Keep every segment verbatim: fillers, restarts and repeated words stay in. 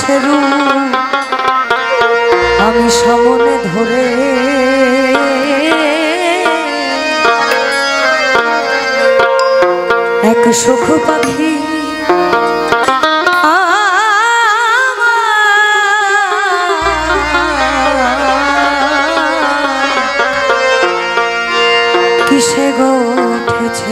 গাছের আমি সামনে ধরে এক সুখ পাখি কিসে গো উঠেছে।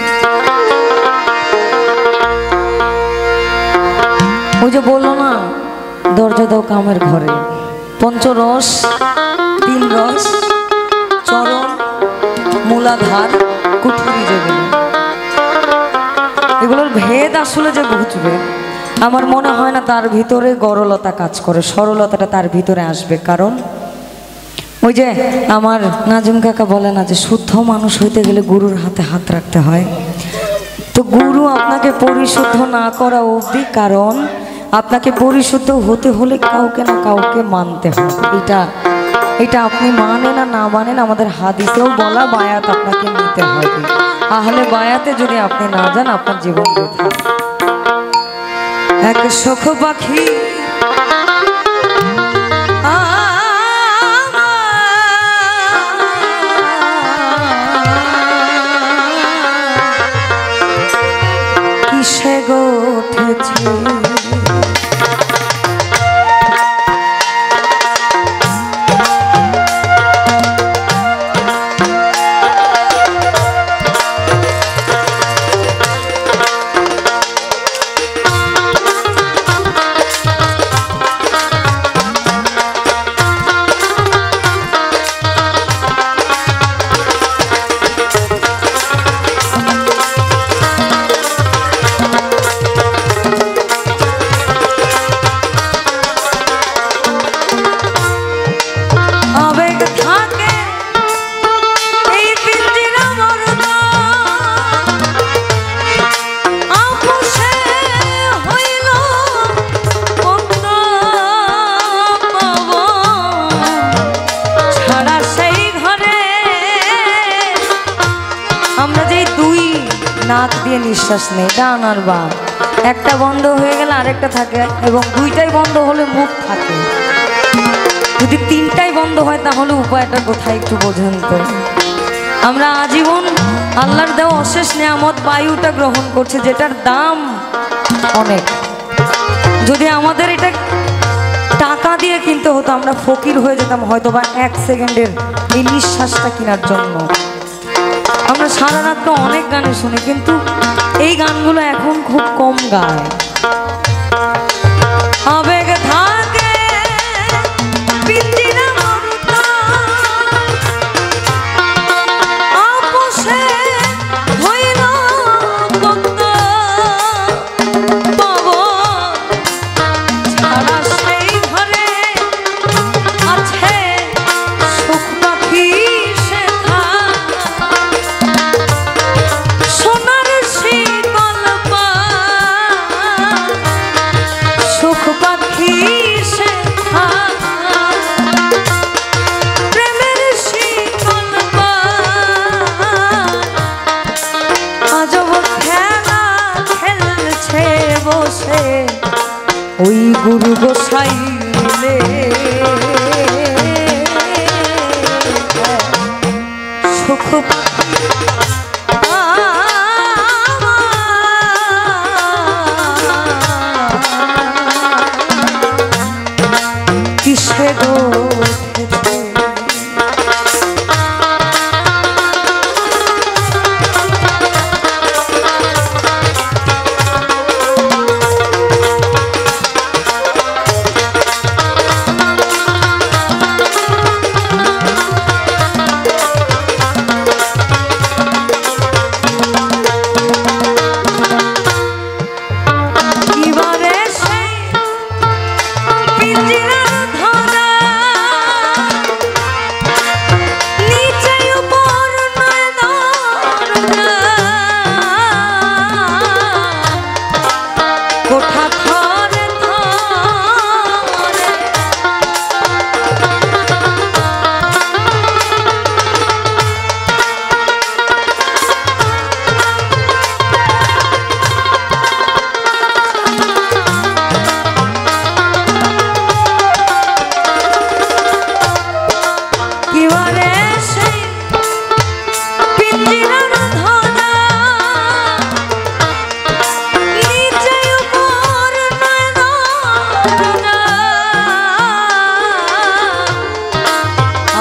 ওই যে বললো না দরজা দাও কামের ঘরে, পঞ্চরস, তিন রস, চরণ, মূলাধার, কুঠুরি যেগুলো, এগুলোর ভেদ আসলে যে বুঝবে আমার মনে হয় না তার ভিতরে গরলতা কাজ করে, সরলতাটা তার ভিতরে আসবে। কারণ ওই যে আমার নাজুম কাকা বলে না যে শুদ্ধ মানুষ হইতে গেলে গুরুর হাতে হাত রাখতে হয়। তো গুরু আপনাকে পরিশুদ্ধ না করা অবধি, কারণ আপনাকে পরিশুদ্ধ হতে হলে কাউকে না কাউকে মানতে হবে। এটা এটা আপনি মানেন না না মানেন, আমাদের হাদিসেও বলা বায়াত আপনাকে নিতে হবে। তাহলে বায়াতে যদি আপনি না যান আপনার জীবন বৃথা। এক সুখ পাখি কিসে গো উঠেছে। নাক দিয়ে নিঃশ্বাস নেই, ডান আর বাম, একটা বন্ধ হয়ে গেলে আরেকটা থাকে, এবং দুইটাই বন্ধ হলে মুখ থাকে। যদি তিনটাই বন্ধ হয় তাহলে উপায়টা কোথায় একটু বোঝেন তো। আমরা আজীবন আল্লাহর দেওয়া অশেষ নিয়ামত বায়ুটা গ্রহণ করছে, যেটার দাম অনেক। যদি আমাদের এটা টাকা দিয়ে কিনতে হতো আমরা ফকির হয়ে যেতাম হয়তো বা এক সেকেন্ডের এই নিঃশ্বাসটা কেনার জন্য। আমরা সারা রাত তো অনেক গানে শুনি, কিন্তু এই গানগুলো এখন খুব কম গায়। আবেগ থাকে ওই গুরু গোসাই রে সুখ কিসে গো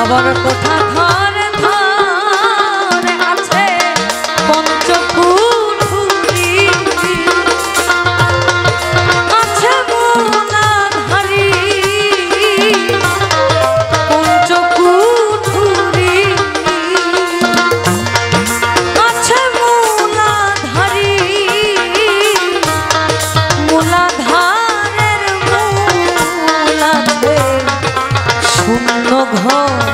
আবার কোঠা ঘরে ঘরে আছে পঞ্চকুঠুরি, আছে মোলাধারী পঞ্চকুঠুরি, আছে মোলাধারী মোলাধারের মূল আছে শূন্য ঘর।